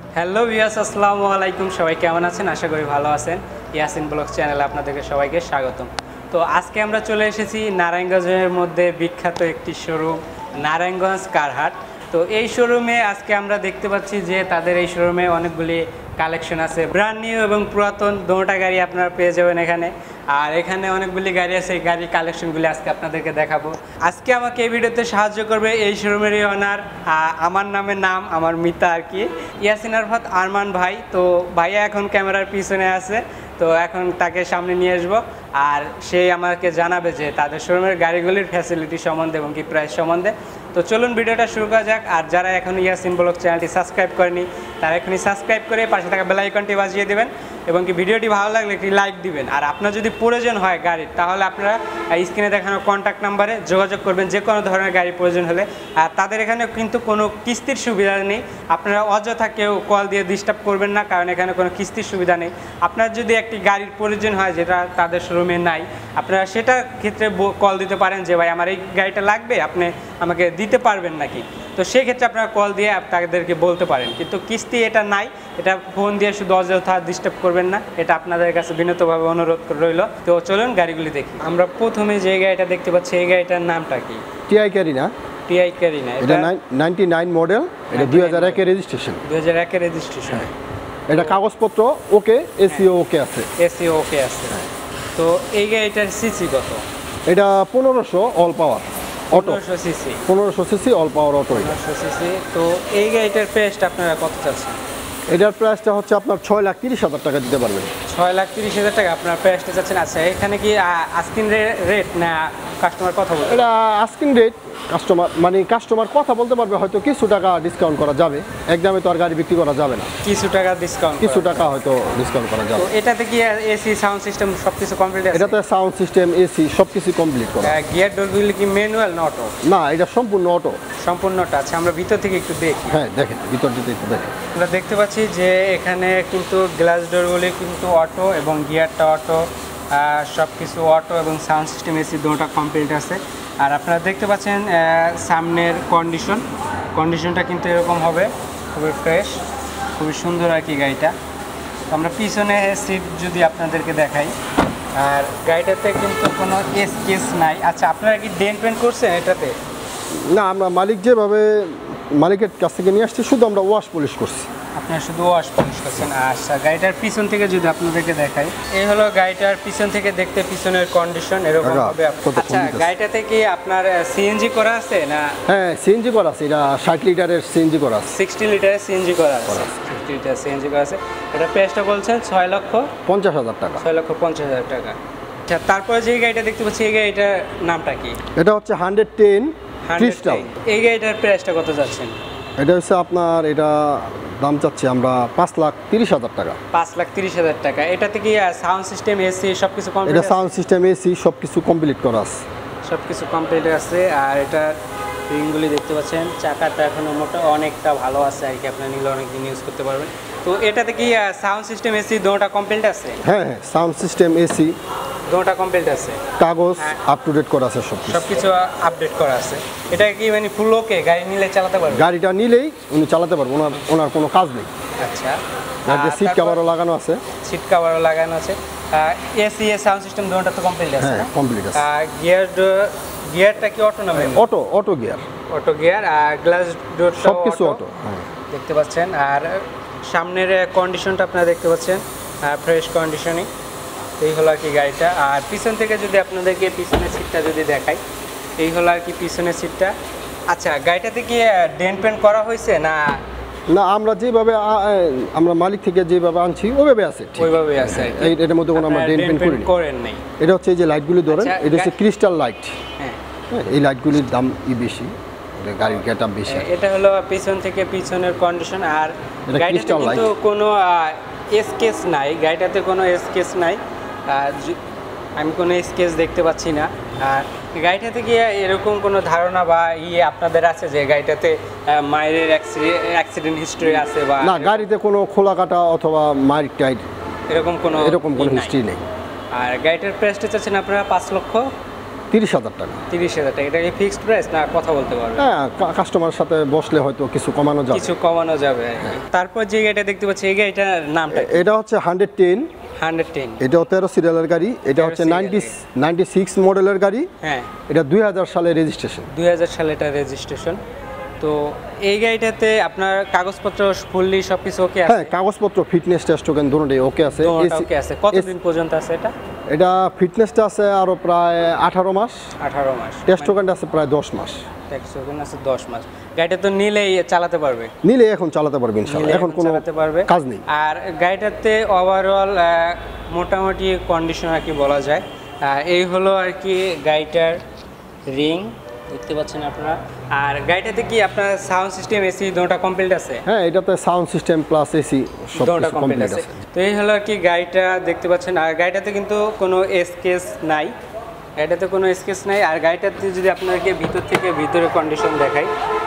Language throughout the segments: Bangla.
হ্যালো ভিউয়ার্স, আসসালামু আলাইকুম। সবাই কেমন আছেন? আশা করি ভালো আছেন। ইয়াসিন ব্লগস চ্যানেলে আপনাদেরকে সবাইকে স্বাগতম। তো আজকে আমরা চলে এসেছি নারায়ণগঞ্জের মধ্যে বিখ্যাত একটি শোরুম, নারায়ণগঞ্জ কারহাট। তো এই শোরুমে আজকে আমরা দেখতে পাচ্ছি যে তাদের এই শোরুমে অনেকগুলি কালেকশন আছে, ব্র্যান্ড নিউ এবং পুরাতন দুটোটা গাড়ি আপনারা পেয়ে যাবেন এখানে। আর এখানে অনেকগুলি গাড়ি আছে, এই গাড়ির কালেকশনগুলি আজকে আপনাদেরকে দেখাবো। আজকে আমাকে এই ভিডিওতে সাহায্য করবে এই শোরুমেরই ওনার, আমার নাম আমার মিতা আর কি, ইয়াসিন আরফাত আরমান ভাই। তো ভাইয়া এখন ক্যামেরার পিছনে আছে, তো এখন তাকে সামনে নিয়ে আসবো আর সে আমাকে জানাবে যে তাদের শোরুমের গাড়িগুলির ফ্যাসিলিটি সম্বন্ধে এবং কি প্রাইস সম্বন্ধে। তো চলুন ভিডিওটা শুরু করা যাক। আর যারা এখনও ইয়াসিন ব্লগ চ্যানেলটি সাবস্ক্রাইব করেনি তারা এখনই সাবস্ক্রাইব করে পাশে থাকা বেল আইকনটি বাজিয়ে দেবেন এবং কি ভিডিওটি ভালো লাগলে একটি লাইক দিবেন। আর আপনার যদি প্রয়োজন হয় গাড়ির, তাহলে আপনারা স্ক্রিনে দেখানো কন্ট্যাক্ট নাম্বারে যোগাযোগ করবেন যে কোনো ধরনের গাড়ির প্রয়োজন হলে। আর তাদের এখানে কিন্তু কোনো কিস্তির সুবিধা নেই, আপনারা অযথা কেউ কল দিয়ে ডিস্টার্ব করবেন না, কারণ এখানে কোনো কিস্তির সুবিধা নেই। আপনার যদি একটি গাড়ির প্রয়োজন হয় যেটা তাদের শোরুমে নাই, আপনারা সেটার ক্ষেত্রে কল দিতে পারেন যে ভাই আমার এই গাড়িটা লাগবে, আপনি আমাকে দিতে পারবেন নাকি। তো সেক্ষেত্রে আপনারা কল দিয়ে তাদেরকে বলতে পারেন, কিন্তু কিস্তি এটা নাই, এটা ফোন দিয়ে শুধু অযথা ডিস্টার্ব করবেন না, এটা আপনাদের কাছে বিনীতভাবে অনুরোধ রইল। তো চলুন গাড়িগুলি দেখি। আমরা প্রথমে যে গাড়িটা দেখতে পাচ্ছি এই গাড়িটার নামটা কি? TI corona. টিআই ক্যারিনা, এটা 99 মডেল, এটা 2001 এর রেজিস্ট্রেশন। 2001 এর রেজিস্ট্রেশন। এটা কাগজপত্র ওকে, এসিও ওকে আছে। এসিও ওকে আছে। তো এই গাড়িটার সিসি কত? এটা 1500 all power auto. 1500 CC all power auto. 1500 CC. তো এই গাড়িটার প্রাইসটা আপনারা কত চাচ্ছেন? এটার প্রাইসটা হচ্ছে আপনার 6,30,000 টাকা দিতে পারবেন। 6,30,000 টাকা আপনার প্রাইসটা চাচ্ছেন। আচ্ছা, এখানে কি আস্কিং রেট না কাস্টমার কথা বলবে? এটা আস্কিং রেট, কাস্টমার কথা বলতে পারবে, হয়তো কিছু টাকা ডিসকাউন্ট করা যাবে। একদমই তো আর গাড়ি বিক্রি করা যাবে না, কিছু টাকা ডিসকাউন্ট, কিছু টাকা হয়তো ডিসকাউন্ট করা যাবে। তো এটাতে কি এসি সাউন্ড সিস্টেম সবকিছু কমপ্লিট আছে? এটাতে সাউন্ড সিস্টেম, এসি সবকিছু কমপ্লিট করা। গিয়ার ডোরগুলি কি ম্যানুয়াল না অটো? না, এটা সম্পূর্ণ অটো। সম্পূর্ণটা। আচ্ছা, আমরা ভিতর থেকে একটু দেখি। হ্যাঁ দেখেন, ভিতর দিকে একটু দেখেন। আমরা দেখতে পাচ্ছি যে এখানে কিন্তু গ্লাস ডোরগুলি কিন্তু অটো এবং গিয়ারটা অটো, সব কিছু অটো এবং সাউন্ড সিস্টেম এসি দুটোটা কমপ্লিট আছে। আর আপনারা দেখতে পাচ্ছেন সামনের কন্ডিশনটা কিন্তু এরকম হবে, খুবই ফ্রেশ, খুবই সুন্দর আর কি গাড়িটা। তো আমরা পিছনে সিট যদি আপনাদেরকে দেখাই, আর গাড়িটাতে কিন্তু কোনো স্কেচ নাই। আচ্ছা, আপনারা কি ডেন্ট পেন্ট করছেন এটাতে? না, আমরা মালিকের কাছ থেকে নিয়ে আসছি, শুধু আমরা ওয়াশ পলিশ করছি। আপনারা শুধু ওয়াশ পলিশ করছেন। আচ্ছা, গাড়িটার পিছন থেকে যদি আপনাদেরকে দেখাই, এই হলো গাড়িটার পিছন থেকে দেখতে পিছনের কন্ডিশন এরকম হবে। আচ্ছা, গাড়িটাতে কি আপনার সিএনজি করা আছে না? হ্যাঁ, সিএনজি করা আছে। এটা 60 লিটারের সিএনজি করা আছে। 60 লিটারের সিএনজি করা আছে। 60 লিটার সিএনজি করা আছে। এটা প্রাইসটা বলছেন 6,50,000 টাকা। 6,50,000 টাকা। আচ্ছা, তারপরে যে গাড়িটা দেখতে পাচ্ছি এই গাড়িটার নামটা কি? এটা হচ্ছে 110 ক্রিস্টাল। এই গাড়িটার প্রাইসটা কত যাচ্ছেন? এটা হচ্ছে আপনার, এটা দাম চাচ্ছি আমরা 5,30,000 টাকা। 5,30,000 টাকা। এটাতে কি সাউন্ড সিস্টেম, এসি সবকিছু কমপ্লিট? এটা সাউন্ড সিস্টেম, এসি সবকিছু কমপ্লিট করা আছে। সবকিছু কমপ্লিট আছে। আর এটা রিংগুলি দেখতে পাচ্ছেন, চাকাটা এখনো অনেকটা ভালো আছে আর কি, আপনারা নিলে অনেক দিন ইউজ করতে পারবেন। তো এটাতে কি সাউন্ড সিস্টেম, এসি দুটোটা কমপ্লিট আছে? হ্যাঁ হ্যাঁ, সাউন্ড সিস্টেম, এসি দুটোটা কমপ্লিট আছে। কাগজ আপ টু ডেট করা আছে, সবকিছু আপডেট করা আছে। এটা কি মানে ফুল ওকে, গাড়ি নিলে চালাতে পারবে? গাড়িটা নিলেই উনি চালাতে পারবেন, ওনার কোনো কাজ নেই। আচ্ছা, সিট কভারও লাগানো আছে। সিট কভারও লাগানো আছে। এসি সাউন্ড সিস্টেম দুটোটা তো কমপ্লিট আছে? হ্যাঁ, কমপ্লিট আছে। গিয়ারটা কি অটো না manual? Auto gear. Auto gear. আর গ্লাস ডোর সবকিছু অটো দেখতে পাচ্ছেন। আর সামনের কন্ডিশনটা আপনারা দেখতে পাচ্ছেন, ফ্রেশ কন্ডিশনিং। এই হলো আর কি গাড়িটা। আর পিছন থেকে যদি আপনাদেরকে পিছনের সিটটা যদি দেখাই, এই হলো আর কি পিছনের সিটটা। আচ্ছা, গাড়িটাতে কি ডেন্ট পেন্ট করা হয়েছে না? না, আমরা মালিক থেকে যেভাবে আনছি ওইভাবে আছে। ওইভাবেই আছে। এটার মধ্যে কোনো আমরা ডেন্ট পেন্ট করেন নাই। এটা হচ্ছে এই যে লাইটগুলি ধরেন, এটা হচ্ছে ক্রিস্টাল লাইট। হ্যাঁ, এই লাইটগুলির দাম কিন্তু গাড়ির গেটআপ বেশি। এটা হলো পিছন থেকে পিছনের কন্ডিশন। আর গাড়িটাতে কিন্তু কোনো স্কেচ নাই, গাড়িটাতে কোনো স্কেচ নাই, আমি কোনো স্কেচ দেখতে পাচ্ছি না। আর গাড়িটাতে গিয়ে এরকম কোনো ধারণা বা আপনাদের আছে যে গাড়িটাতে মায়ের অ্যাক্সিডেন্ট হিস্ট্রি আছে বা না? গাড়িতে কোনো খোলা কাটা অথবা মাইর টাইট এরকম কোনো হিস্ট্রি নেই। আর গাড়িটার প্রাইসটা চাচ্ছেন আপনারা 5,30,000 30,000 টাকা। 30,000 টাকা। এটা কি ফিক্সড প্রাইস না কথা বলতে পারবেন? হ্যাঁ, কাস্টমারের সাথে বসলে হয়তো কিছু কমানো যাবে। কিছু কমানো যাবে। তারপর যে গাড়িটা দেখতে পাচ্ছি এই গাড়িটার নামটা কি? এটা হচ্ছে 110। এটাও 13 সিরিয়ালের গাড়ি। এটা হচ্ছে 96 মডেলের গাড়ি। হ্যাঁ, এটা 2000 সালের রেজিস্ট্রেশন। 2000 সালে এটা রেজিস্ট্রেশন। তো এই গাড়িটাতে আপনার কাগজপত্র ফুললি সবকিছু ওকে আছে? হ্যাঁ, কাগজপত্র, ফিটনেস টেস্ট টোকেন দুটোই ওকে আছে। ওকে আছে। কতদিন পর্যন্ত আছে এটা? এটা ফিটনেসটা আছে আরো প্রায় 18 মাস। 18 মাস। টেস্ট টোকেনটা আছে প্রায় 10 মাস। টেস্ট টোকেন আছে 10 মাস। গাড়িটা তো নিলেই চালাতে পারবে? নিলে এখন চালাতে পারবে ইনশাআল্লাহ। এখন কোনো চালাতে পারবে, কাজ নেই। আর গাড়িটাতে ওভারঅল মোটামুটি কন্ডিশন আর কি বলা যায়। এই হলো আর কি গাড়িটার রিং দেখতে পাচ্ছেন আপনারা। আর গাড়িটাতে কি আপনার সাউন্ড সিস্টেম, এসি দুটোটা কমপ্লিট আছে? হ্যাঁ, এটাতে সাউন্ড সিস্টেম প্লাস এসি সব দুটোটা কমপ্লিট আছে। তো এই হলো আর কি গাড়িটা দেখতে পাচ্ছেন। আর গাড়িটাতে কিন্তু কোনো স্কেচ নাই, গাড়িটাতে কোনো স্কেচ নাই। আর গাড়িটাতে যদি আপনাদেরকে ভিতর থেকে ভিতরের কন্ডিশন দেখাই,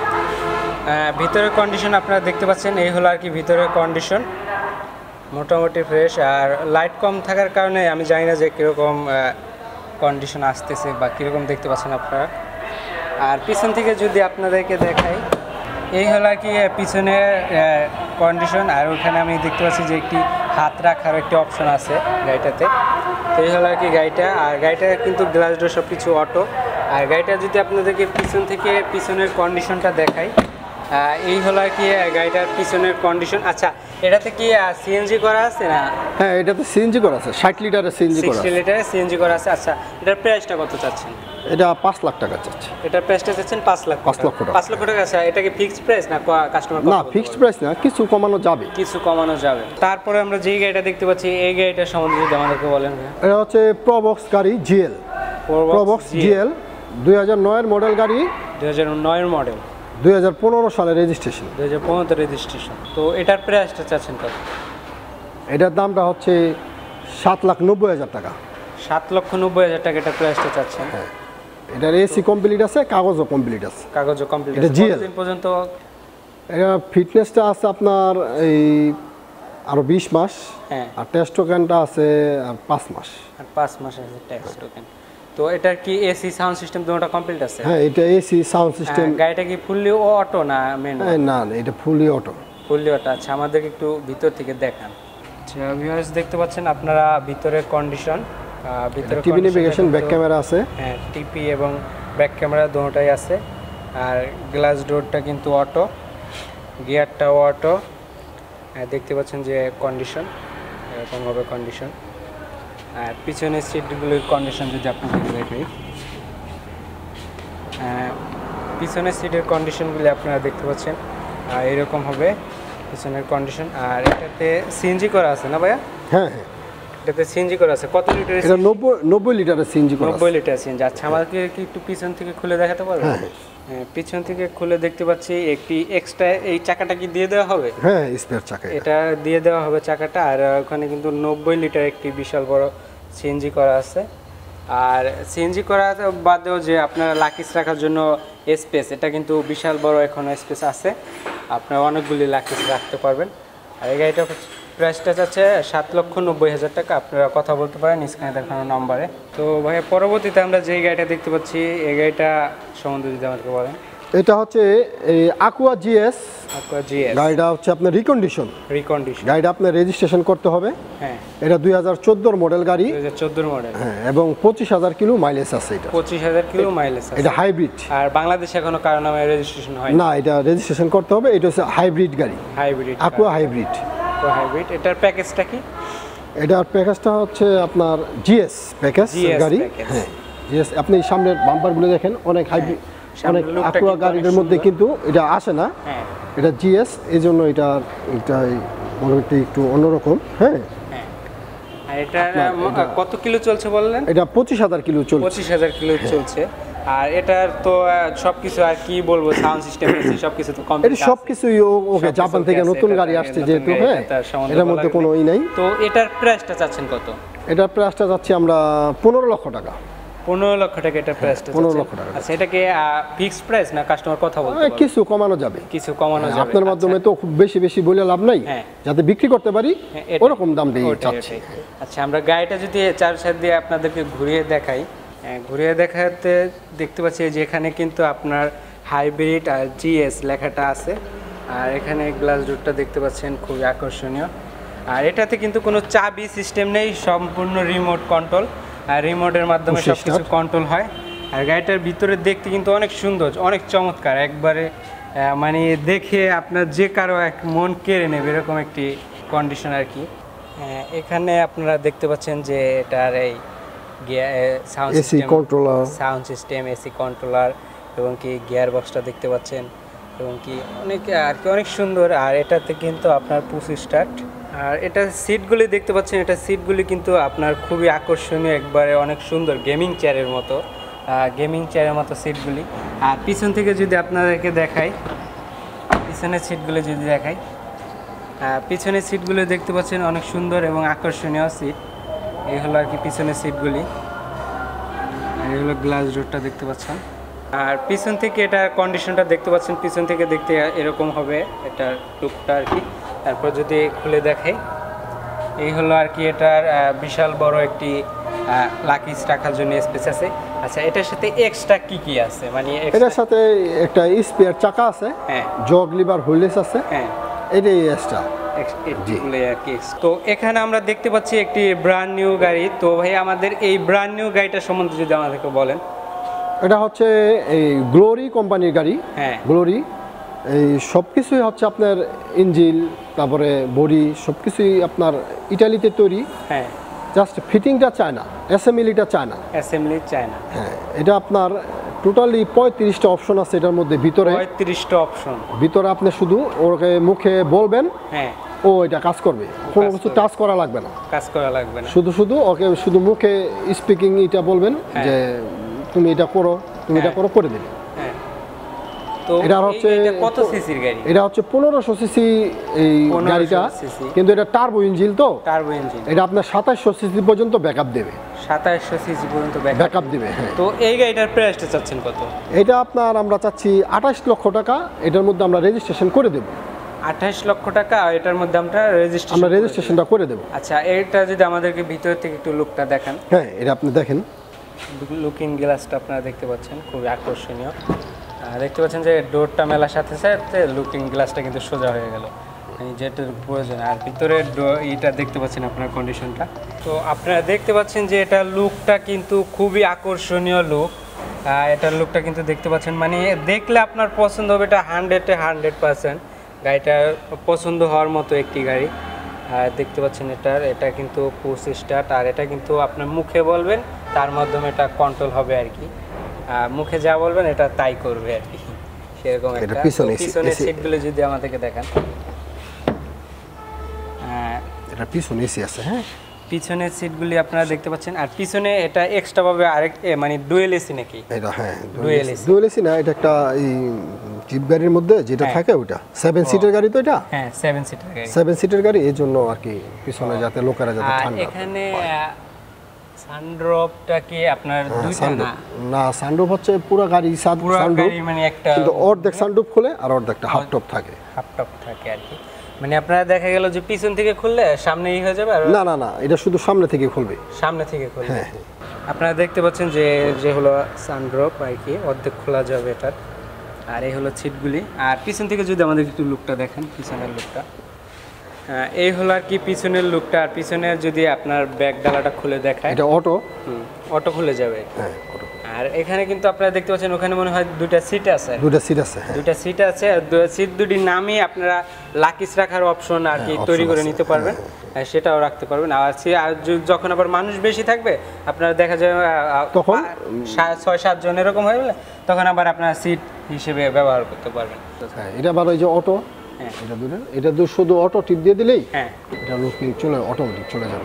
ভিতরের কন্ডিশন আপনারা দেখতে পাচ্ছেন। এই হলো আর কি ভিতরের কন্ডিশন, মোটামুটি ফ্রেশ। আর লাইট কম থাকার কারণে আমি জানি না যে কীরকম কন্ডিশন আসতেছে বা কীরকম দেখতে পাচ্ছেন আপনারা। আর পিছন থেকে যদি আপনাদেরকে দেখাই, এই হলো আর কি পিছনের কন্ডিশন। আর ওখানে আমি দেখতে পাচ্ছি যে একটি হাত রাখার একটি অপশন আছে গাড়িটাতে। তো এই হলো আর কি গাড়িটা। আর গাড়িটা কিন্তু গ্লাস ডোর সব কিছু অটো। আর গাড়িটা যদি আপনাদেরকে পিছন থেকে পিছনের কন্ডিশনটা দেখাই, এই হলো আর কি গাড়িটার পিছনের কন্ডিশন। আচ্ছা, এটাতে কি সিএনজি করা আছে না? হ্যাঁ, এটাতে সিএনজি করা আছে। 60 লিটারের সিএনজি করা আছে। 60 লিটারের সিএনজি করা আছে। আচ্ছা, এটার প্রাইসটা কত চাচ্ছেন? এটা 5 লাখ টাকা চাচ্ছি। এটার প্রাইসটা চাচ্ছেন 5 লাখ? 5 লক্ষ টাকা। 5 লক্ষ টাকা। আচ্ছা, এটা কি ফিক্সড প্রাইস না কাস্টমার? না, ফিক্সড প্রাইস না, কিছু কমানো যাবে। কিছু কমানো যাবে। তারপরে আমরা যেই গাড়িটা দেখতে পাচ্ছি এই গাড়িটার সম্বন্ধে যদি আমাদেরকে বলেন। এটা হচ্ছে প্রবক্স গাড়ি জিএল। প্রবক্স জিএল 2009 এর মডেল গাড়ি। 2009 এর মডেল, 2015 সালের রেজিস্ট্রেশন। 2015 রেজিস্ট্রেশন। তো এটার প্রাইসটা চাচ্ছেন কত? এটার দামটা হচ্ছে 7,90,000 টাকা। 7,90,000 টাকা এটার প্রাইসটা চাচ্ছেন? হ্যাঁ, এটার এসি কমপ্লিট আছে, কাগজও কমপ্লিট আছে। কাগজও কমপ্লিট আছে। এটা কতদিন পর্যন্ত? এটা ফিটনেসটা আছে আপনার এই আরো 20 মাস। হ্যাঁ, আর টেস্ট টোকেনটা আছে আর 5 মাস। আর 5 মাস আছে টেস্ট টোকেন। তো এটার কি এসি সাউন্ড সিস্টেম দুটোটা কমপ্লিট আছে? হ্যাঁ, এটা এসি সাউন্ড সিস্টেম। গাড়িটা কি ফুললি অটো না ম্যানুয়াল? না, এটা ফুললি অটো। Fully auto. আচ্ছা, আমাদেরকে একটু ভিতর থেকে দেখান। আচ্ছা ভিউয়ার্স, দেখতে পাচ্ছেন আপনারা ভিতরের কন্ডিশন। ভিতরে টিভি নেভিগেশন, ব্যাক ক্যামেরা আছে। হ্যাঁ, টিপি এবং ব্যাক ক্যামেরা দুটোটাই আছে। আর গ্লাস ডোরটা কিন্তু অটো, গিয়ারটাও অটো। দেখতে পাচ্ছেন যে কন্ডিশন এরকম হবে কন্ডিশন। আর পিছনের সিটগুলোর কন্ডিশন যদি আপনাদের দেখাই, পিছনের সিটের কন্ডিশনগুলি আপনারা দেখতে পাচ্ছেন এরকম হবে পিছনের কন্ডিশন। আর এটাতে সিএনজি করা আছে না ভাইয়া? হ্যাঁ, হ্যাঁ, এটাতে সিএনজি করা আছে। কত লিটার? এটা 90 লিটারের সিএনজি করা আছে। 90 লিটার সিএনজি। আচ্ছা, আমাকে কি একটু পিছন থেকে খুলে দেখাতে পারবেন? হ্যাঁ, পিছন থেকে খুলে দেখতে পাচ্ছি একটি এক্সট্রা এই চাকাটা কি দিয়ে দেওয়া হবে? হ্যাঁ, স্পেয়ার চাকা এটা দিয়ে দেওয়া হবে চাকাটা। আর ওখানে কিন্তু 90 লিটার একটি বিশাল বড় সিএনজি করা আছে। আর সিএনজি করা বাদেও যে আপনার লাকিস রাখার জন্য স্পেস, এটা কিন্তু বিশাল বড় এখনো স্পেস আছে, আপনারা অনেকগুলি লাকিস রাখতে পারবেন। আর এই গাড়িটা প্রাইসটা চাচ্ছে 7,90,000 টাকা। আপনারা কথা বলতে পারেন স্ক্রিনে দেখানো নম্বরে। তো ভাই, পরবর্তীতে আমরা যেই গাড়িটা দেখতে পাচ্ছি এই গাড়িটা সম্বন্ধে যদি আমাকে বলেন। এটা হচ্ছে এই আকুয়া জিএস। গাড়িটা হচ্ছে আপনার রিকন্ডিশন। গাড়িটা আপনার রেজিস্ট্রেশন করতে হবে। হ্যাঁ, এটা 2014 মডেল গাড়ি। 2014 মডেল। হ্যাঁ, এবং 25,000 কিলো মাইলেজ আছে। এটা 25,000 কিলো মাইলেজ আছে। এটা হাইব্রিড। আর বাংলাদেশে এখনো কারো নামে রেজিস্ট্রেশন হয় না, এটা রেজিস্ট্রেশন করতে হবে। এটা হচ্ছে হাইব্রিড গাড়ি। Hybrid, Aqua hybrid. হাইব্রিড। এটার প্যাকেজটা কি? এটার প্যাকেজটা হচ্ছে আপনার জিএস প্যাকেজ গাড়ি। হ্যাঁ, জিএস। আপনি সামনের বাম্পারগুলো দেখেন, অনেক হাইব্রিড, অনেক আকুয়া গাড়ির মধ্যে কিন্তু এটা আসে না। এটা জিএস, এই জন্য এটা মোটামুটি একটু অন্যরকম। হ্যাঁ, এটা কত কিলো চলছে বললেন? এটা 25,000 কিলো চলছে। 25,000 কিলো চলছে। আর এটার তো সবকিছু আর কি বলবো, সাউন্ড সিস্টেম সবকিছু তো কমপ্লিট। এটা সবকিছুই ওকে, জাপান থেকে নতুন গাড়ি আসছে যেহেতু। হ্যাঁ, এটার মধ্যে কোনো নাই। তো এটার প্রাইসটা চাচ্ছেন কত? এটার প্রাইসটা যাচ্ছে আমরা 15 লক্ষ টাকা। 15 লক্ষ টাকা এটার প্রাইসটা? 15 লক্ষ টাকা। আচ্ছা, এটা কি ফিক্সড প্রাইস না কাস্টমার কথা বলতে পারবে? কিছু কমানো যাবে। কিছু কমানো যাবে। আপনার মাধ্যমে তো খুব বেশি বলে লাভ নাই, যাতে বিক্রি করতে পারি ওরকম দাম দিয়ে চাচ্ছি। আচ্ছা, আমরা গাড়িটা যদি চার সাইড দিয়ে আপনাদেরকে ঘুরিয়ে দেখাই, ঘুরিয়ে দেখাতে দেখতে পাচ্ছি যে এখানে কিন্তু আপনার হাইব্রিড আর জিএস লেখাটা আছে। আর এখানে গ্লাস ডোরটা দেখতে পাচ্ছেন, খুবই আকর্ষণীয়। আর এটাতে কিন্তু কোনো চাবি সিস্টেম নেই, সম্পূর্ণ রিমোট কন্ট্রোল। আর রিমোটের মাধ্যমে সব কিছু কন্ট্রোল হয়। আর গাড়িটার ভিতরে দেখতে কিন্তু অনেক সুন্দর, অনেক চমৎকার, একবারে মানে দেখে আপনার যে কারো এক মন কেড়ে নেবে এরকম একটি কন্ডিশন আর কি। এখানে আপনারা দেখতে পাচ্ছেন যে এটার এই সাউন্ড সিস্টেম, এসি কন্ট্রোলার এবং কি গিয়ার বক্সটা দেখতে পাচ্ছেন এবং কি অনেক আর কি অনেক সুন্দর। আর এটাতে কিন্তু আপনার পুশ স্টার্ট। আর এটা সিটগুলি দেখতে পাচ্ছেন, এটা সিটগুলি কিন্তু আপনার খুবই আকর্ষণীয়, একবারে অনেক সুন্দর, গেমিং চেয়ারের মতো সিটগুলি। আর পিছন থেকে যদি আপনাদেরকে দেখাই, পিছনের সিটগুলি দেখতে পাচ্ছেন অনেক সুন্দর এবং আকর্ষণীয় সিট। এই হলো আর কি পিছনের সিটগুলি। আর এই হলো গ্লাস ডোরটা দেখতে পাচ্ছেন। আর পিছন থেকে এটার কন্ডিশনটা দেখতে পাচ্ছেন, পিছন থেকে দেখতে এরকম হবে এটার লুকটা আর কি। তারপর যদি খুলে দেখাই, এই হলো আর কি এটার বিশাল বড় একটি লাকিজ রাখার জন্য স্পেস আছে। আচ্ছা, এটার সাথে এক্সট্রা কি আছে? মানে এটার সাথে একটা স্পেয়ার চাকা আছে, জগ লিভার হুইলস আছে, এটাই এক্সট্রা। তো এখানে আমরা দেখতে পাচ্ছি একটি ব্র্যান্ড নিউ গাড়ি। তো ভাই আমাদের এই ব্র্যান্ড নিউ গাড়িটা সম্বন্ধে যদি আমাদেরকে বলেন। এটা হচ্ছে এই গ্লোরি কোম্পানির গাড়ি। গ্লোরি এই সব কিছুই হচ্ছে আপনার ইঞ্জিন, তারপরে বডি সবকিছুই আপনার ইটালিতে তৈরি। জাস্ট ফিটিংটা চায় না, অ্যাসেম্বলিটা চায় না। হ্যাঁ, এটা আপনার টোটালি 35টা অপশন আছে এটার মধ্যে। ভিতরে 35টা অপশন, ভিতরে আপনি শুধু ওকে মুখে বলবেন, ও এটা কাজ করবে, কোনো কিছু টাচ করা লাগবে না, শুধু ওকে শুধু মুখে স্পিকিং এটা বলবেন যে তুমি এটা করো, করে দেবে। তো এটা হচ্ছে কত সিসির গাড়ি? এটা হচ্ছে 1500 সিসি এই গাড়িটা, কিন্তু এটা টার্বো ইঞ্জিন। তো এটা আপনার 2700 সিসি পর্যন্ত ব্যাকআপ দেবে। 2700 সিসি পর্যন্ত ব্যাকআপ দিবে। তো এই গাড়িটার প্রাইসটা চাচ্ছেন কত? এটা আপনার আমরা চাচ্ছি 28 লক্ষ টাকা। এটার মধ্যে আমরা রেজিস্ট্রেশন করে দেব। 28 লক্ষ টাকা, এটার মধ্যে আমরা রেজিস্ট্রেশনটা করে দেব। আচ্ছা, এটা যদি আমাদেরকে ভিতর থেকে একটু লুকটা দেখান। হ্যাঁ, এটা আপনি দেখেন, লুকিং গ্লাসটা আপনারা দেখতে পাচ্ছেন, খুবই আকর্ষণীয়। দেখতে পাচ্ছেন যে ডোরটা মেলার সাথে সাথে লুকিং গ্লাসটা কিন্তু সোজা হয়ে গেল, যেটার প্রয়োজন। আর ভিতরে এইটা দেখতে পাচ্ছেন আপনার কন্ডিশনটা। তো আপনারা দেখতে পাচ্ছেন যে এটা লুকটা কিন্তু খুবই আকর্ষণীয় লুক। এটার লুকটা কিন্তু দেখতে পাচ্ছেন, মানে দেখলে আপনার পছন্দ হবে। এটা 100% গাড়িটা পছন্দ হওয়ার মতো একটি গাড়ি। আর দেখতে পাচ্ছেন এটা কিন্তু পুশ স্টার্ট। আর এটা কিন্তু আপনার মুখে বলবেন, তার মাধ্যমে এটা কন্ট্রোল হবে আর কি। মুখে যা বলবেন এটা তাই করবে আর কি, সেরকম একটা। পিছনের সিটগুলো যদি আমাদেরকে দেখান, এটা পিছনে এসি আছে। হ্যাঁ, পিছনের সিটগুলি আপনারা দেখতে পাচ্ছেন। আর পিছনে এটা এক্সট্রা ভাবে আরেক মানে ডুয়েল এসি নাকি? এটা হ্যাঁ, ডুয়েল এসি না, এটা একটা এই জিপ গাড়ির মধ্যে যেটা থাকে ওটা 7 সিটের গাড়ি। তো এটা 7 সিটের গাড়ি, এই জন্য আর কি পিছনে যাতে লোকেরা যাতে ঠান্ডা। এখানে সানরুফটা কি আপনার দুইটা? না, সানরুফ হচ্ছে পুরো গাড়ি সানরুফ, মানে একটা কিন্তু অর্ধেক সানরুফ খুলে আর অর্ধেকটা হাফ টপ থাকে আর কি। মানে আপনারা দেখা গেল যে পিছন থেকে খুললে সামনেই হয়ে যাবে। আর না, এটা শুধু সামনে থেকে খুলবে। হ্যাঁ, আপনারা দেখতে পাচ্ছেন যে হলো সানরুফ আর কি, অর্ধেক খোলা যাবে এটার। আর এই হলো সিটগুলি। আর পিছন থেকে যদি আমাদের একটু লুকটা দেখেন, পিছনের লুকটা, এই হলো আর কি পিছনের লুকটা। আর পিছনের যদি আপনার ব্যাক ডালাটা খুলে দেখায়, এটা অটো খুলে যাবে। হ্যাঁ, অটো। আর এখানে কিন্তু আপনারা দেখতে পাচ্ছেন ওখানে মনে হয় দুইটা সিট আছে। আর সিট দুটি নামই আপনারা লাকিজ রাখার অপশন আর কি তৈরি করে নিতে পারবেন, সেটাও রাখতে পারবেন। আর যখন আবার মানুষ বেশি থাকবে, আপনারা দেখা যায় তখন 6-7 জন এরকম হয়ে গেলে, তখন আবার আপনারা সিট হিসেবে ব্যবহার করতে পারবেন। এটা আবার ওই যে অটো, এটা শুধু অটো টিপ দিয়ে দিলেই এটা লুকিং অটোমেটিক চলে যাবে।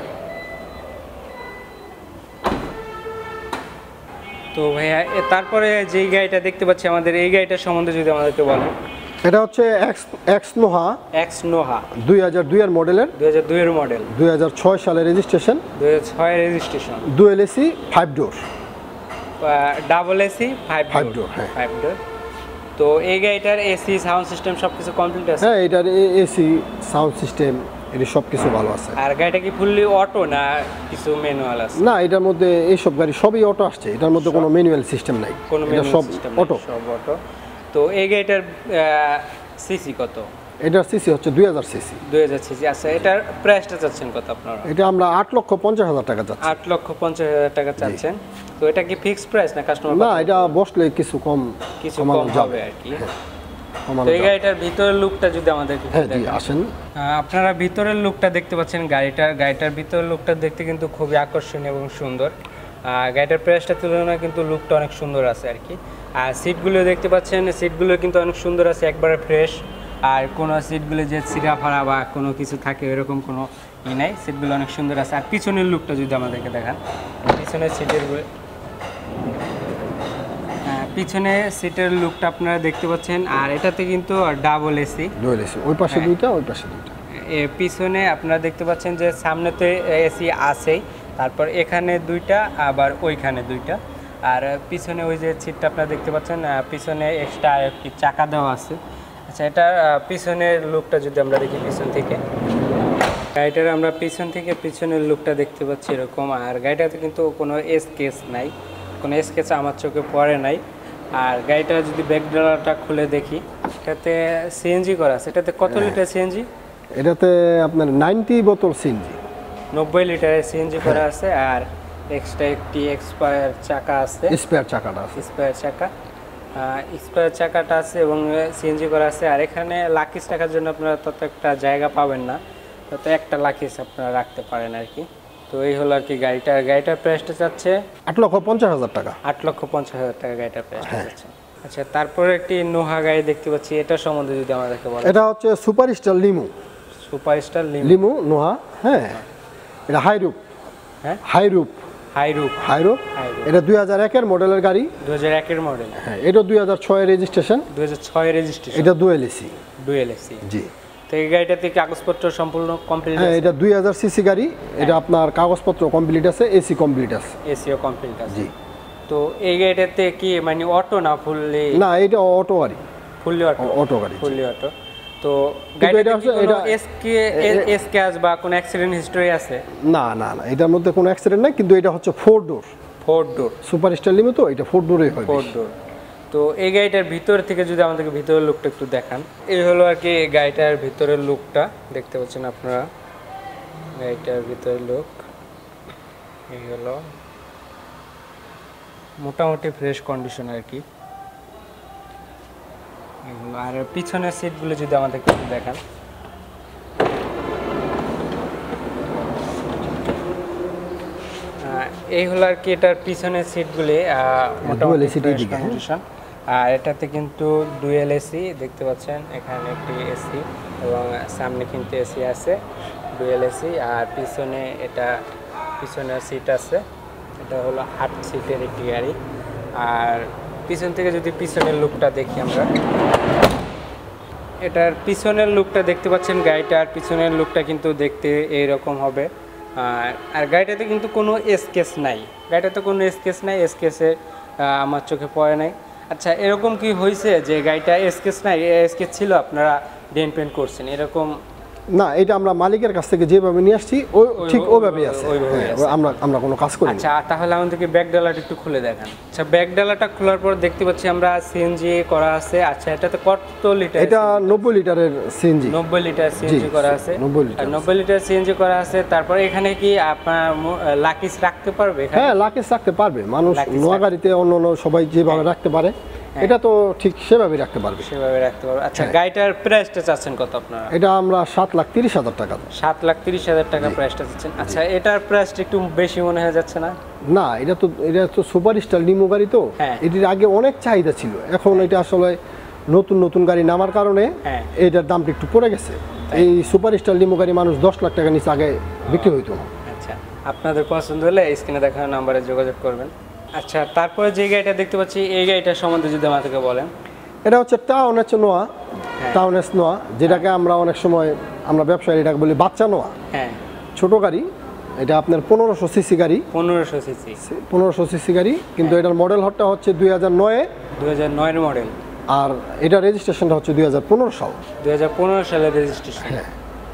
তো ভাইয়া তারপরে যেই গাড়িটা দেখতে পাচ্ছি আমাদের, এই গাড়িটার সম্বন্ধে যদি আমাদেরকে বলেন। এটা হচ্ছে এক্স নোহা 2002 এর মডেলের, 2006 সালের registration, dual AC 5 door, double AC 5 door. তো এই গাড়িটার এসি সাউন্ড সিস্টেম সবকিছু কমপ্লিট আছে? হ্যাঁ, এটার এসি সাউন্ড সিস্টেম এর সব কিছু ভালো আছে। আর গাড়িটা কি ফুললি অটো না কিছু ম্যানুয়াল আছে? না, এটার মধ্যে এই সব গাড়ি সবই অটো আসছে, এটার মধ্যে কোনো ম্যানুয়াল সিস্টেম নাই, এটা সব অটো, সব অটো। তো এই গাড়িটার সিসি কত? এটার সিসি হচ্ছে 2000 সিসি। 2000 সিসি। আচ্ছা, এটার প্রাইসটা চাচ্ছেন কত আপনারা? এটা আমরা 8,50,000 টাকা চাচ্ছি। 8,50,000 টাকা চাচ্ছেন। তো এটা কি ফিক্সড প্রাইস না কাস্টমার? না, এটা বসলে কিছু কম হবে আর কি। তো এই গাড়িটার ভিতরের লুকটা যদি আমাদেরকে আসেন, আপনারা ভিতরের লুকটা দেখতে পাচ্ছেন। গাড়িটার ভিতরের লুকটা দেখতে কিন্তু খুবই আকর্ষণীয় এবং সুন্দর। গাড়িটার প্রাইসটার তুলনায় কিন্তু লুকটা অনেক সুন্দর আছে আর কি। আর সিটগুলো দেখতে পাচ্ছেন, সিটগুলো কিন্তু অনেক সুন্দর আছে, একবারে ফ্রেশ। আর কোনো সিটগুলো যে ছিঁড়া ফাড়া বা কোনো কিছু থাকে এরকম কোনো ই নাই, সিটগুলো অনেক সুন্দর আছে। আর পিছনের লুকটা যদি আমাদেরকে দেখান, পিছনের পিছনে সিটের লুকটা আপনারা দেখতে পাচ্ছেন। আর এটাতে কিন্তু ডাবল এসি, ওই পাশে দুইটা, ওই পাশে দুইটা। পিছনে আপনারা দেখতে পাচ্ছেন যে সামনেতে এসি আছেই, তারপর এখানে দুইটা, আবার ওইখানে দুইটা। আর পিছনে ওই যে সিটটা আপনারা দেখতে পাচ্ছেন, পিছনে এক্সট্রা একটি চাকা দেওয়া আছে। আচ্ছা, এটা পিছনের লুকটা যদি আমরা দেখি পিছন থেকে, গাড়িটার আমরা পিছন থেকে পিছনের লুকটা দেখতে পাচ্ছি এরকম। আর গাড়িটাতে কিন্তু কোনো স্কেচ নাই, কোনো স্কেচ আমার চোখে পড়ে নাই। আর গাড়িটা যদি ব্যাকড্রপটা খুলে দেখি, এটাতে সিএনজি করা আছে। এটাতে কত লিটার সিএনজি? এটাতে আপনার 90 বোতল সিএনজি, 90 লিটারের সিএনজি করা আছে। আর এক্সট্রা একটি এক্সপায়ার চাকা আছে, স্পেয়ার চাকাটা আছে, স্পেয়ার চাকাটা আছে এবং সিএনজি করা আছে। আর এখানে লাকিস রাখার জন্য আপনারা তত একটা জায়গা পাবেন না, তত একটা লাকিস আপনারা রাখতে পারেন আর কি। তো এই হলো আর কি গাড়িটার প্রাইসটা চাচ্ছে 8,50,000 টাকা। 8,50,000 টাকা গাড়িটার প্রাইসটা চাচ্ছে। আচ্ছা, তারপরে একটি নোহা গাড়ি দেখতে পাচ্ছি, এটা সম্বন্ধে যদি আমাদেরকে বলেন। এটা হচ্ছে সুপারস্টার লিমু নোহা। হ্যাঁ, এটা হাইরুপ। হ্যাঁ, হাইরুপ। এটা 2001 এর মডেলের গাড়ি। 2001 এর মডেল। হ্যাঁ, এটা 2006 এর রেজিস্ট্রেশন। 2006 এর রেজিস্ট্রেশন। এটা ডুয়েল এসি। জি। তো এই গাড়িটাতে কাগজপত্র সম্পূর্ণ কমপ্লিট? হ্যাঁ, এটা 2000 সিসি গাড়ি। এটা আপনার কাগজপত্র কমপ্লিট আছে, এসি কমপ্লিট আছে। এসিও কমপ্লিট আছে। জি। তো এই গাড়িটাতে কি মানে অটো না ফুললি? না, এটা অটো গাড়ি, ফুললি অটো গাড়ি, ফুললি অটো। তো গাড়িটা হচ্ছে এটা এসকেএস বা কোনো অ্যাক্সিডেন্ট হিস্টরি আছে? না, এটার মধ্যে কোনো অ্যাক্সিডেন্ট নাই, কিন্তু এটা হচ্ছে 4 ডোর সুপারস্টার লিমু, তো এটা 4 ডোরে হয়। 4 ডোর। তো এই গাড়িটার ভিতর থেকে যদি আমাদেরকে ভিতরের লুকটা একটু দেখান। এই হলো আর কি গাড়িটার ভিতরের লুকটা দেখতে পাচ্ছেন আপনারা, গাড়িটার ভিতরের লুক এই হলো, মোটামুটি ফ্রেশ কন্ডিশন আর কি। আর পিছনের সিটগুলো যদি আমাদেরকে একটু দেখান, এই হলো আর কি এটার পিছনের সিটগুলি মোটামুটি ফ্রেশ কন্ডিশন। আর এটাতে কিন্তু ডুয়েল এসি দেখতে পাচ্ছেন, এখানে একটি এসি এবং সামনে কিন্তু এসি আছে, ডুয়েল এসি। আর পিছনে এটা পিছনের সিট আছে, এটা হলো 8 সিটের একটি গাড়ি। আর পিছন থেকে যদি পিছনের লুকটা দেখি আমরা, এটার পিছনের লুকটা দেখতে পাচ্ছেন, গাড়িটার পিছনের লুকটা কিন্তু দেখতে এইরকম হবে। আর গাড়িটাতে কিন্তু কোনো স্কেচ নাই, স্কেচে আমার চোখে পড়ে নাই। আচ্ছা, এরকম কি হয়েছে যে গাড়িটা স্কেচ নাই, স্কেচ ছিল আপনারা ডেন্ট পেন্ট করছেন এরকম? না, এটা আমরা মালিকের কাছ থেকে যেভাবে নিয়ে আসছি ঠিক ওইভাবেই আছে, আমরা কোনো কাজ করি। আচ্ছা, তাহলে আমাদেরকে ব্যাক ডালাটা একটু খুলে দেখান। আচ্ছা, ব্যাক ডালাটা খোলার পর দেখতে পাচ্ছি আমরা সিএনজি করা আছে। আচ্ছা, এটাতে কত লিটার? এটা 90 লিটারের সিএনজি। 90 লিটার সিএনজি করা আছে। 90 লিটার সিএনজি করা আছে। তারপর এখানে কি আপনার লাকিস রাখতে পারবে? হ্যাঁ, লাকিস রাখতে পারবে মানুষ, নোয়া গাড়িতে অন্য সবাই যেভাবে রাখতে পারে, এটা তো ঠিক সেভাবে রাখতে পারবে। আচ্ছা, গাড়িটার প্রাইসটা চাচ্ছেন কত আপনারা? এটা আমরা 7,30,000 টাকা। 7,30,000 টাকা প্রাইসটা চাচ্ছেন। আচ্ছা, এটার প্রাইসটা একটু বেশি মনে হয়ে যাচ্ছে না? না, এটা তো সুপারস্টার লিমু গাড়ি, তো এটির আগে অনেক চাহিদা ছিল, এখন এটা আসলে নতুন গাড়ি নামার কারণে এটার দামটা একটু পড়ে গেছে। এই সুপারস্টার লিমু গাড়ি মানুষ 10 লাখ টাকা নিচে আগে বিক্রি হইতো না। আচ্ছা, আপনাদের পছন্দ হলে স্ক্রিনে দেখানো নাম্বারে যোগাযোগ করবেন। আচ্ছা, তারপরে যে গাড়িটা দেখতে পাচ্ছি, এই গাড়িটার সম্বন্ধে যদি আমাদেরকে বলেন। এটা হচ্ছে টাউন এস নোয়া, যেটাকে আমরা অনেক সময় আমরা ব্যবসায়ী এটাকে বলি বাচ্চা নোয়া। হ্যাঁ, ছোট গাড়ি। এটা আপনার 1500 সিসি গাড়ি। 1500 সিসি গাড়ি, কিন্তু এটার মডেল হটটা হচ্ছে 2009 এর মডেল। আর এটা রেজিস্ট্রেশনটা হচ্ছে 2015 সাল। 2015 সালের রেজিস্ট্রেশন। হ্যাঁ,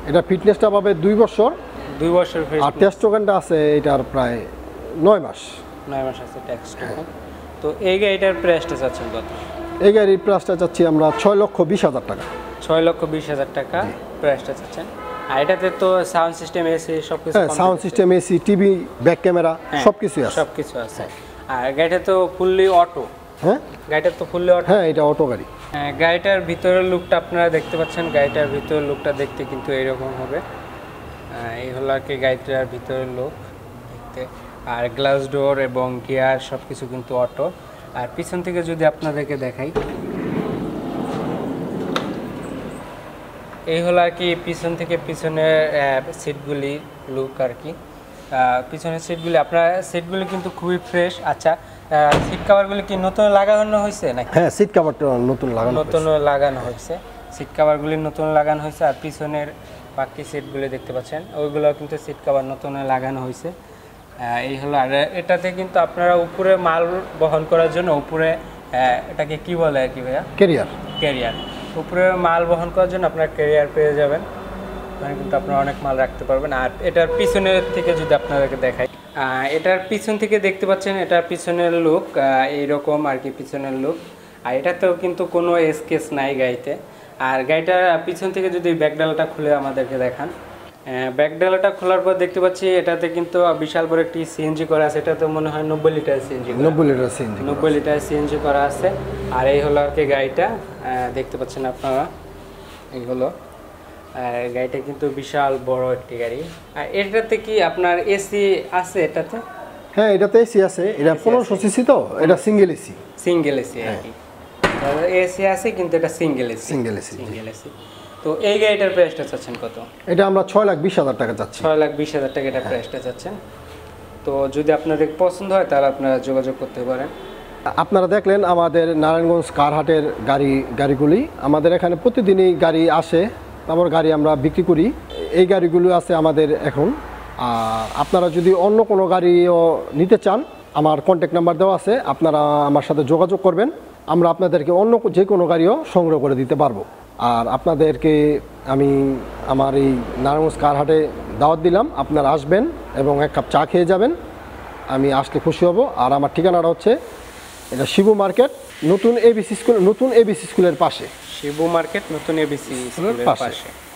এটা ফিটনেসটা পাবে 2 বছর। 2 বছর আর টেস্ট টোকেনটা আছে এটার প্রায় 9 মাস। 9 মাস আছে টেস্ট টোকেন। তো এই গাড়িটার প্রাইসটা চাচ্ছেন কত? এই গাড়ির প্রাইসটা চাচ্ছি আমরা 6,20,000 টাকা। 6,20,000 টাকা প্রাইসটা চাচ্ছেন। আর এটাতে তো সাউন্ড সিস্টেম এসি সবকিছু, হ্যাঁ sound system, AC, TV, back camera সবকিছু আছে। সবকিছু আছে। আর গাড়িটা তো ফুললি অটো। হ্যাঁ গাড়িটা তো ফুললি অটো। হ্যাঁ এটা অটো গাড়ি। হ্যাঁ গাড়িটার ভিতরের লুকটা আপনারা দেখতে পাচ্ছেন। গাড়িটার ভিতরের লুকটা দেখতে কিন্তু এরকম হবে। এই হলো আর কি গাড়িটার ভিতরের লুক দেখতে। আর গ্লাস ডোর এবং গিয়ার সবকিছু কিন্তু অটো। আর পিছন থেকে যদি আপনাদেরকে দেখাই, এই হলো আর কি পিছন থেকে পিছনের সিটগুলি লুক আর কি। পিছনের সিটগুলি আপনার সিটগুলি কিন্তু খুবই ফ্রেশ। আচ্ছা সিট কভারগুলি কি নতুন লাগানো হয়েছে নাকি? হ্যাঁ সিট কভারটা নতুন লাগানো হয়েছে। সিট কভারগুলি নতুন লাগানো হয়েছে। আর পিছনের বাকি সিটগুলি দেখতে পাচ্ছেন ওইগুলো কিন্তু সিট কভার নতুন লাগানো হয়েছে। এই হলো। আর এটাতে কিন্তু আপনারা উপরে মাল বহন করার জন্য উপরে এটাকে কি বলে আর কি ভাইয়া? ক্যারিয়ার। উপরে মাল বহন করার জন্য আপনার ক্যারিয়ার পেয়ে যাবেন। মানে কিন্তু আপনারা অনেক মাল রাখতে পারবেন। আর এটার পিছনের থেকে যদি আপনাদেরকে দেখাই, এটার পিছন থেকে দেখতে পাচ্ছেন এটার পিছনের লুক এইরকম আর কি পিছনের লুক। আর এটাতেও কিন্তু কোনো স্কেচ নাই গাড়িতে। আর গাড়িটার পিছন থেকে যদি ব্যাকডালাটা খুলে আমাদেরকে দেখান, ব্যাকডালাটা খোলার পর দেখতে পাচ্ছি এটাতে কিন্তু বিশাল বড় একটি সিএনজি করা আছে। এটা তো মনে হয় 90 লিটার সিএনজি। 90 লিটার সিএনজি করা আছে। আর এই হলো আর কি গাড়িটা দেখতে পাচ্ছেন আপনারা। এই হলো গাড়িটা কিন্তু বিশাল বড় একটি গাড়ি। আর এটাতে কি আপনার এসি আছে এটাতে? হ্যাঁ এটাতে এসি আছে। এটা 1500 সিসি তো, এটা সিঙ্গেল এসি আর কি। এসি আছে কিন্তু এটা সিঙ্গেল এসি। তো এই গাড়িটার প্রাইসটা চাচ্ছেন কত? এটা আমরা 6,20,000 টাকা চাচ্ছি। 6,20,000 টাকা এটা প্রাইসটা চাচ্ছেন। তো যদি আপনাদের পছন্দ হয় তাহলে আপনারা যোগাযোগ করতে পারেন। আপনারা দেখলেন আমাদের নারায়ণগঞ্জ কারহাটের গাড়িগুলি। আমাদের এখানে প্রতিদিনই গাড়ি আসে, তারপর গাড়ি আমরা বিক্রি করি। এই গাড়িগুলো আছে আমাদের এখন। আপনারা যদি অন্য কোনো গাড়িও নিতে চান, আমার কন্ট্যাক্ট নাম্বার দেওয়া আছে, আপনারা আমার সাথে যোগাযোগ করবেন। আমরা আপনাদেরকে অন্য যে কোনো গাড়িও সংগ্রহ করে দিতে পারবো। আর আপনাদেরকে আমি আমার এই নারায়ণগঞ্জ কারহাটে দাওয়াত দিলাম, আপনারা আসবেন এবং এক কাপ চা খেয়ে যাবেন। আমি আসলে খুশি হব। আর আমার ঠিকানাটা হচ্ছে এটা শিবু মার্কেট, নতুন এবিসি স্কুলের পাশে। শিবু মার্কেট নতুন এবিসি স্কুলের পাশে।